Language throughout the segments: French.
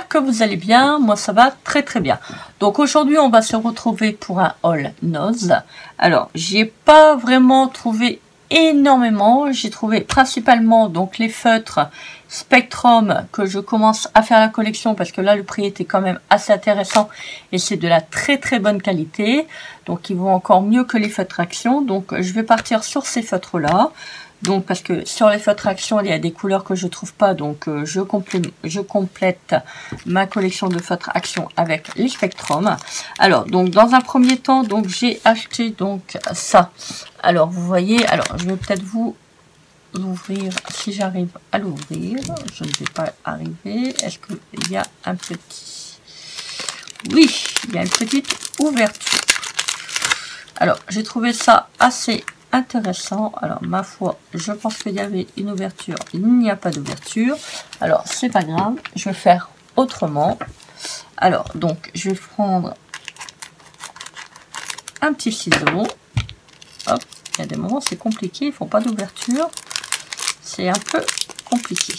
que vous allez bien. Moi ça va très très bien. Donc aujourd'hui on va se retrouver pour un haul nose. Alors j'y ai pas vraiment trouvé énormément. J'ai trouvé principalement donc les feutres Spectrum que je commence à faire la collection parce que là le prix était quand même assez intéressant et c'est de la très très bonne qualité. Donc ils vont encore mieux que les feutres Action. Donc je vais partir sur ces feutres là. Donc parce que sur les feutres Action il y a des couleurs que je trouve pas, donc je complète ma collection de feutres Action avec les Spectrum. Alors donc dans un premier temps donc j'ai acheté donc ça. Alors vous voyez, alors je vais peut-être vous l'ouvrir si j'arrive à l'ouvrir. Je ne vais pas arriver. Est-ce qu'il y a un petit... Oui, il y a une petite ouverture. Alors j'ai trouvé ça assez intéressant. Alors ma foi, je pense qu'il y avait une ouverture, il n'y a pas d'ouverture. Alors c'est pas grave, je vais faire autrement. Alors donc je vais prendre un petit ciseau. Hop, il y a des moments c'est compliqué, ils font pas d'ouverture, c'est un peu compliqué.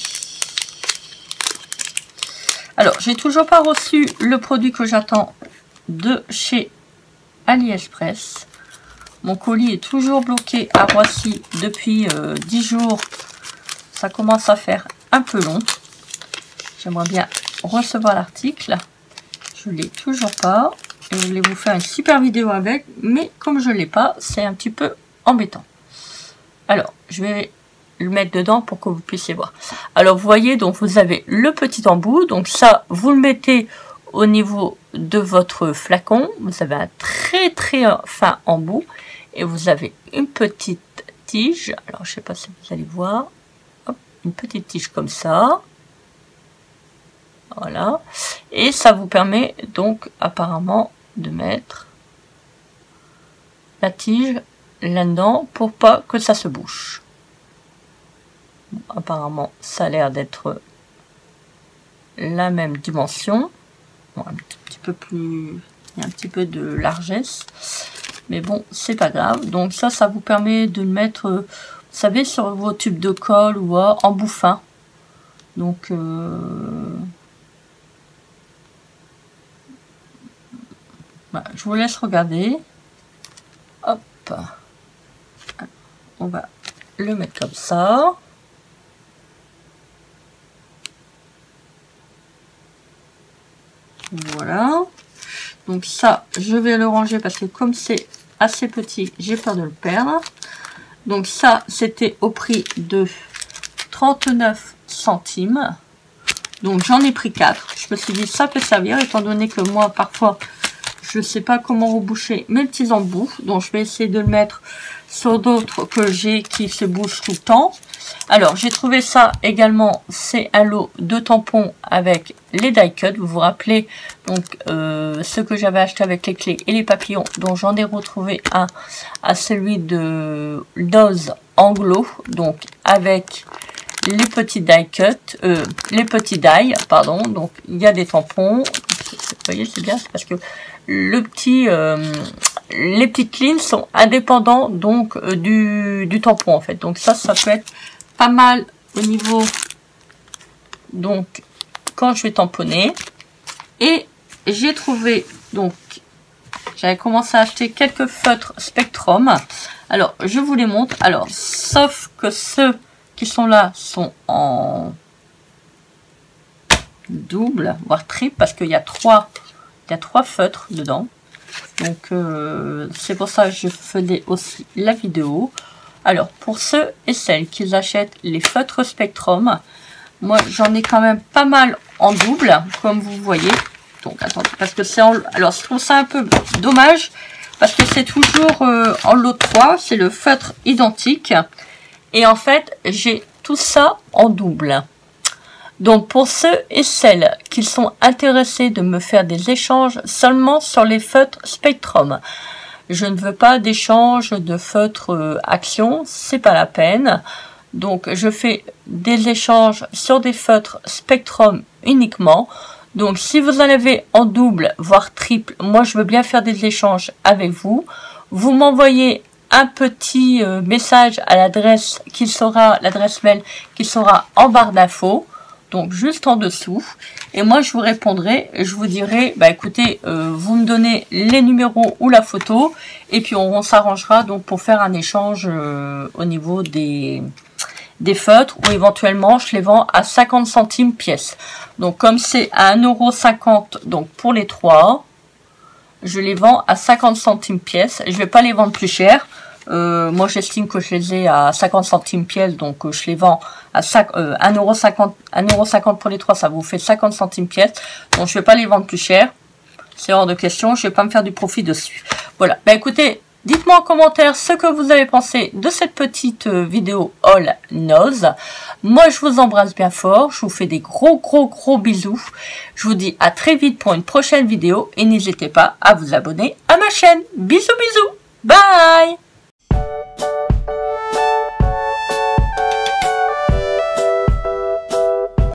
Alors j'ai toujours pas reçu le produit que j'attends de chez AliExpress. Mon colis est toujours bloqué à Roissy depuis 10 jours. Ça commence à faire un peu long. J'aimerais bien recevoir l'article. Je ne l'ai toujours pas. Et je voulais vous faire une super vidéo avec. Mais comme je ne l'ai pas, c'est un petit peu embêtant. Alors, je vais le mettre dedans pour que vous puissiez voir. Alors, vous voyez, donc vous avez le petit embout. Donc ça, vous le mettez au niveau de votre flacon. Vous avez un très très fin embout. Et vous avez une petite tige. Alors, je ne sais pas si vous allez voir. Hop, une petite tige comme ça. Voilà. Et ça vous permet donc apparemment de mettre la tige là-dedans pour pas que ça se bouche. Bon, apparemment, ça a l'air d'être la même dimension. Bon, un petit peu plus... Il y a un petit peu de largesse. Mais bon, c'est pas grave. Donc ça vous permet de le mettre, vous savez, sur vos tubes de colle ou en bouffin. Donc, voilà, je vous laisse regarder. Hop. On va le mettre comme ça. Voilà. Donc ça, je vais le ranger parce que comme c'est assez petit, j'ai peur de le perdre. Donc ça, c'était au prix de 39 centimes. Donc j'en ai pris 4. Je me suis dit ça peut servir étant donné que moi parfois je ne sais pas comment reboucher mes petits embouts. Donc je vais essayer de le mettre sur d'autres que j'ai qui se bougent tout le temps. Alors j'ai trouvé ça également, c'est un lot de tampons avec les die cut. Vous vous rappelez donc ce que j'avais acheté avec les clés et les papillons, dont j'en ai retrouvé un à celui de Dose Anglo, donc avec les petits die cut, les petits die, pardon. Donc il y a des tampons. Vous voyez, c'est bien, c'est parce que le petit, les petites lignes sont indépendants donc du tampon en fait. Donc ça peut être pas mal au niveau donc quand je vais tamponner. Et j'ai trouvé donc j'avais commencé à acheter quelques feutres Spectrum. Alors je vous les montre. Alors sauf que ceux qui sont là sont en double voire triple parce qu'il y a trois feutres dedans. Donc c'est pour ça que je faisais aussi la vidéo. Alors pour ceux et celles qui achètent les feutres Spectrum, moi j'en ai quand même pas mal en double comme vous voyez. Donc attendez, parce que c'est en... Alors je trouve ça un peu dommage parce que c'est toujours en lot 3, c'est le feutre identique. Et en fait j'ai tout ça en double. Donc pour ceux et celles qui sont intéressés de me faire des échanges seulement sur les feutres Spectrum, je ne veux pas d'échange de feutres Action, c'est pas la peine. Donc je fais des échanges sur des feutres Spectrum uniquement. Donc si vous en avez en double voire triple, moi je veux bien faire des échanges avec vous. Vous m'envoyez un petit message à l'adresse qui sera l'adresse mail qui sera en barre d'infos. donc juste en dessous. Et moi, je vous répondrai, je vous dirai, bah écoutez, vous me donnez les numéros ou la photo, et puis on s'arrangera donc pour faire un échange au niveau des feutres, ou éventuellement je les vends à 50 centimes pièce. Donc comme c'est à 1,50 €, donc pour les 3, je les vends à 50 centimes pièce. Je vais pas les vendre plus cher. Moi j'estime que je les ai à 50 centimes pièce, donc je les vends à 1,50 € pour les 3, ça vous fait 50 centimes pièce. Donc je vais pas les vendre plus cher. C'est hors de question, je vais pas me faire du profit dessus. Voilà, bah écoutez, dites-moi en commentaire ce que vous avez pensé de cette petite vidéo All Nose. Moi, je vous embrasse bien fort. Je vous fais des gros bisous. Je vous dis à très vite pour une prochaine vidéo. Et n'hésitez pas à vous abonner à ma chaîne. Bisous. Bye.